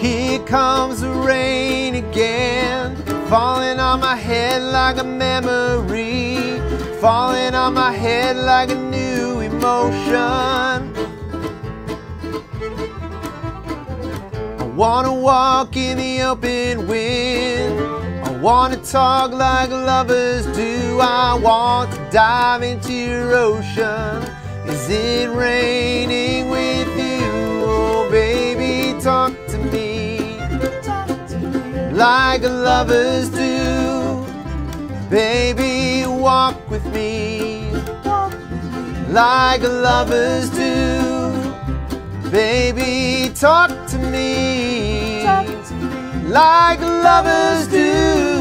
Here comes the rain again, falling on my head like a memory, falling on my head like a new emotion. I wanna walk in the open wind, I wanna talk like lovers do, I want to dive into your ocean. Is it raining with you? Oh baby, talk to me, like lovers do. Baby, walk with me, like lovers do. Baby, talk to me, like lovers do.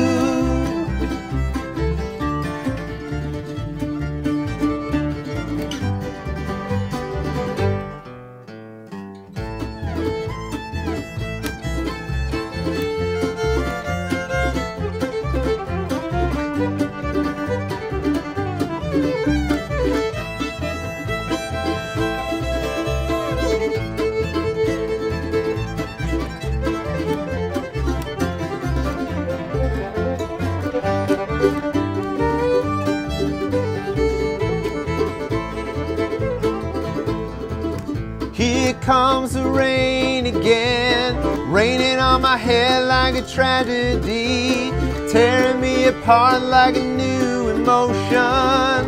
Here comes the rain again, raining on my head like a tragedy, tearing me apart like a new emotion.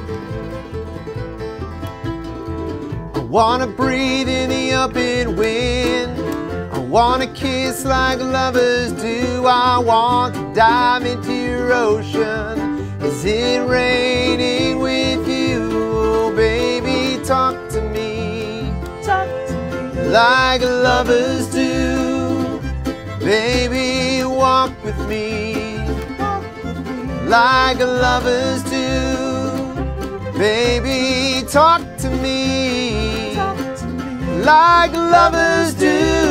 I wanna breathe in the open wind, I wanna kiss like lovers do, I want to dive into your ocean. Is it raining with you? Oh baby, talk to me, like lovers do. Baby, walk with me, like lovers do. Baby, talk to me, like lovers do.